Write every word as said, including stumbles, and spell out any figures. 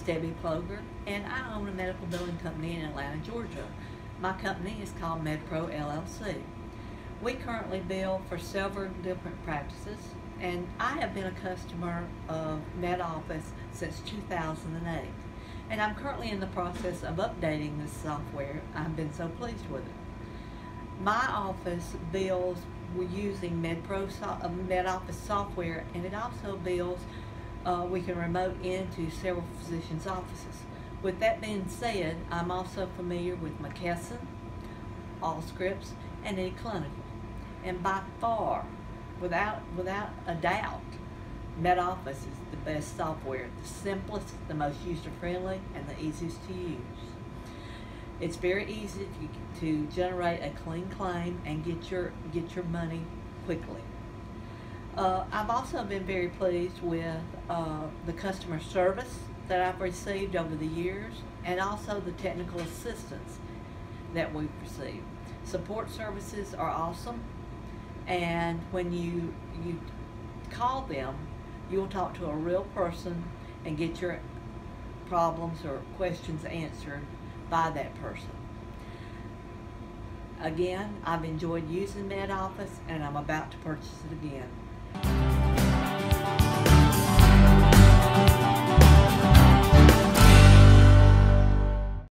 Debbie Ploger, and I own a medical billing company in Atlanta, Georgia. My company is called MedPro L L C. We currently bill for several different practices, and I have been a customer of MedOffice since two thousand eight. And I'm currently in the process of updating this software. I've been so pleased with it. My office bills using MedPro so uh, MedOffice software, and it also bills uh, we can remote into several physicians' offices. With that being said, I'm also familiar with McKesson, Allscripts, and eClinical. And by far, without without a doubt, MedOffice is the best software, the simplest, the most user-friendly, and the easiest to use. It's very easy to, to generate a clean claim and get your get your money quickly. Uh, I've also been very pleased with uh, the customer service that I've received over the years, and also the technical assistance that we've received. Support services are awesome, and when you you call them, you'll talk to a real person and get your problems or questions answered by that person. Again, I've enjoyed using MedOffice, and I'm about to purchase it again.